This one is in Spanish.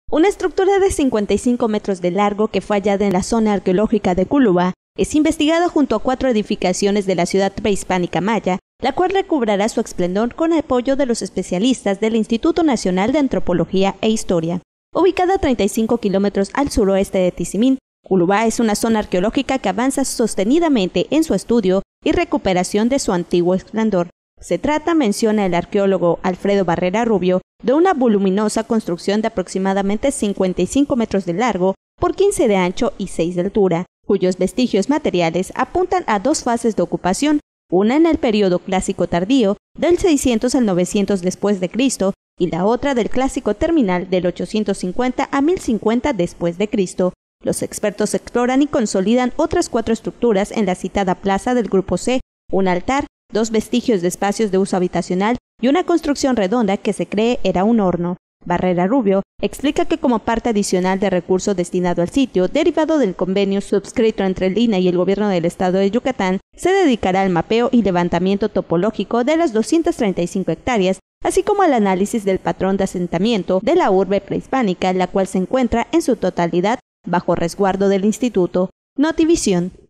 Una estructura de 55 metros de largo que fue hallada en la zona arqueológica de Culúa es investigada junto a 4 edificaciones de la ciudad prehispánica maya, la cual recobrará su esplendor con el apoyo de los especialistas del Instituto Nacional de Antropología e Historia. Ubicada a 35 kilómetros al suroeste de Tizimín, Culúa es una zona arqueológica que avanza sostenidamente en su estudio y recuperación de su antiguo esplendor. Se trata, menciona el arqueólogo Alfredo Barrera Rubio, de una voluminosa construcción de aproximadamente 55 metros de largo por 15 de ancho y 6 de altura, cuyos vestigios materiales apuntan a 2 fases de ocupación, una en el período clásico tardío, del 600 al 900 después de Cristo, y la otra del clásico terminal del 850 a 1050 después de Cristo. Los expertos exploran y consolidan otras 4 estructuras en la citada plaza del Grupo C, un altar, 2 vestigios de espacios de uso habitacional y una construcción redonda que se cree era un horno. Barrera Rubio explica que como parte adicional de recurso destinado al sitio, derivado del convenio subscrito entre el INAH y el gobierno del estado de Yucatán, se dedicará al mapeo y levantamiento topológico de las 235 hectáreas, así como al análisis del patrón de asentamiento de la urbe prehispánica, la cual se encuentra en su totalidad bajo resguardo del instituto. Notivisión.